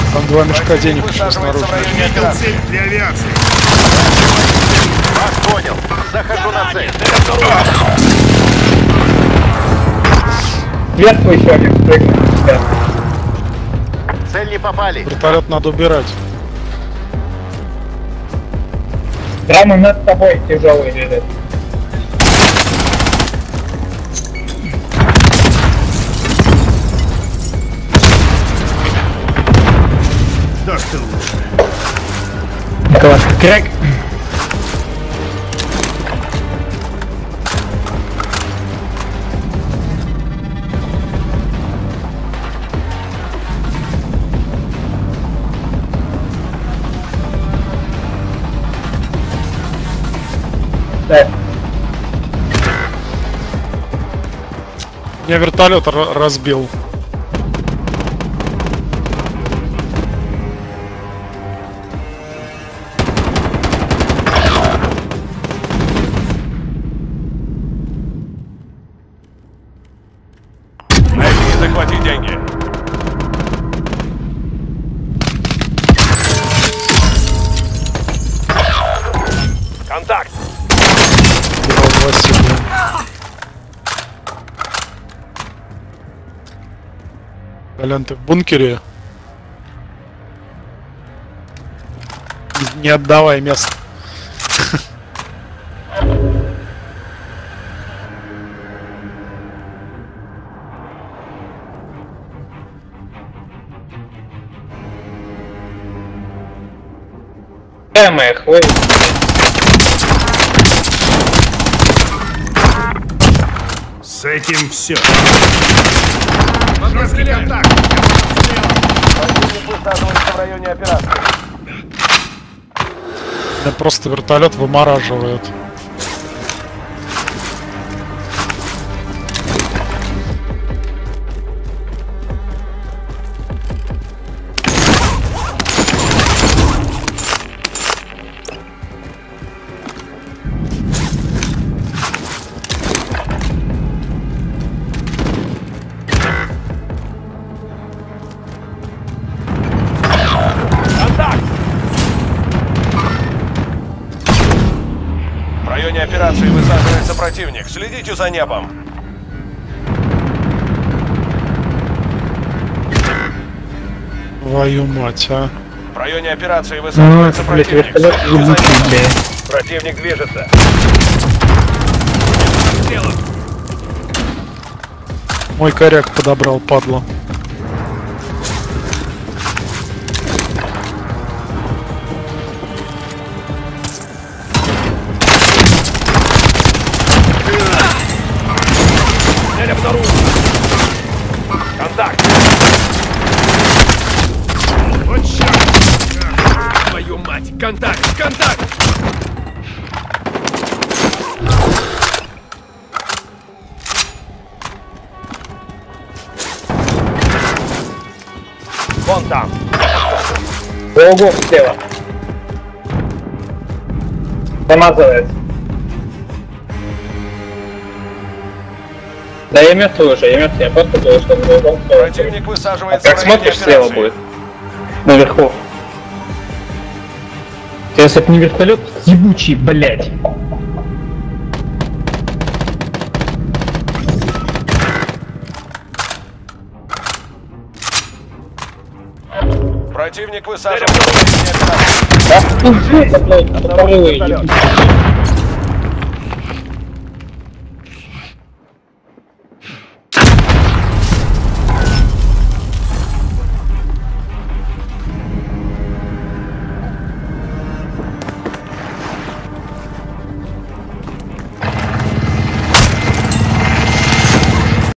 Там 2 мешка денег еще снаружи. Видел цель для авиации. Вас понял. Захожу на цель. Сверху еще один спрыгнул. Цель не попали. Вертолет надо убирать. Прямо над тобой тяжелый лежит. Да что лучше. Класс. Крэк. Так. Меня вертолет разбил. Найди и захвати деньги. Контакт. Убрал 2 сильно. Колян, ты в бункере? Не отдавай место. Моя хвоя. С этим все. Вражеский контакт. Противник высаживается в районе операции. Меня просто вертолет вымораживает. В районе операции высаживается противник. Следите за небом. Твою мать, а. В районе операции высаживается Блять, противник. вертолет Следите за ебучий, небом. блядь. Противник движется. Мой коряк подобрал, падла. Цель обнаружена. Контакт. Вот черт. Твою мать. Контакт. Контакт. Вон там. Ого, слева. Замазывается. Да я мертвый уже, я просто думал, что в другом стороне. Противник высаживается Как в районе смотришь, слева операции. будет. Наверху. Если это не вертолет, ебучий, блядь. Противник высаживается в районе операции. Да? Ну, блядь, тупорылый, ебучий.